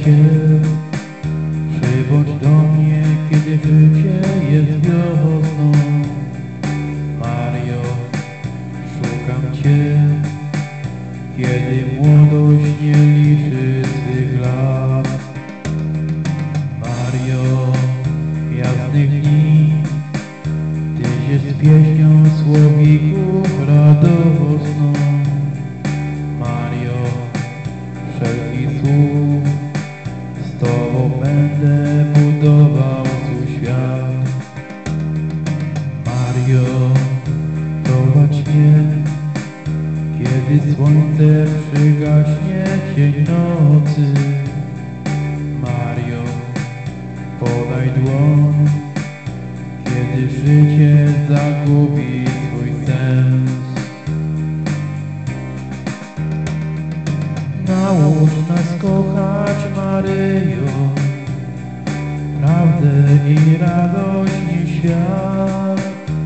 Cię, przybądź do mnie, kiedy życie jest wiosną. Mario, szukam Cię, kiedy młodość nie liczy swych lat. Mario, jasnych dni, Tyś jest pieśnią słowików radosną. Mario, wszelkich słów, z Tobą będę budował swój świat. Mario, prowadź mnie, kiedy słońce przygaśnie cień nocy. Mario, podaj dłoń, kiedy życie zagubi swój sens. Naucz nas kochać, Maryjo, prawdę i radość świat.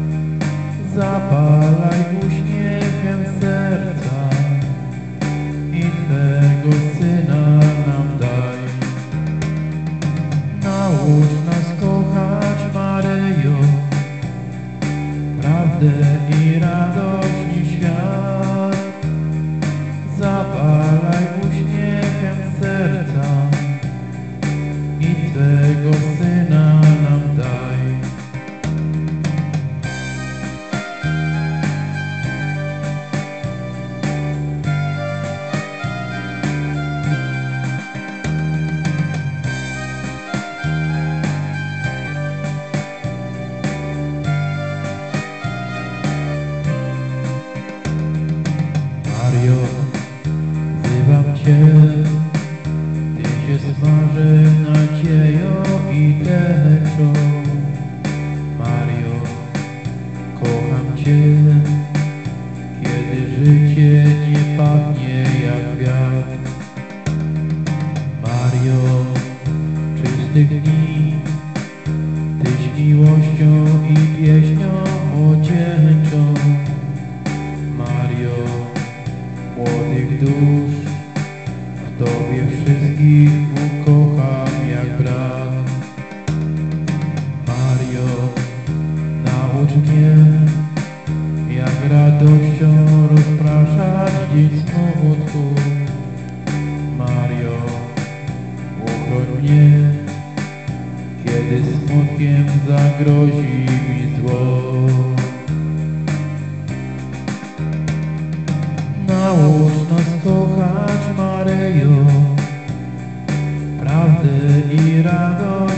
Zapalaj uśmiechem serca i Twego Syna nam daj. Naucz nas kochać, Maryjo, prawdę i radość świat. Zapalaj uśmiechem serca i Twego Syna nam daj. Mario, wzywam Cię, Tyś jest marzeń, nadzieją i teczą. Mario, kocham Cię, kiedy życie nie pachnie jak kwiat. Mario, czystych dni, Tyś miłością i pieśnią młodzieńczą. Mario, młodych dusz, w Tobie wszystkich ukocham jak brat. Mario, naucz mnie, jak radością rozpraszać dzień smutku. Mario, uchroń mnie, kiedy smutkiem zagrozi mi zło. Naucz nas kochać, Maryjo, prawdę i radość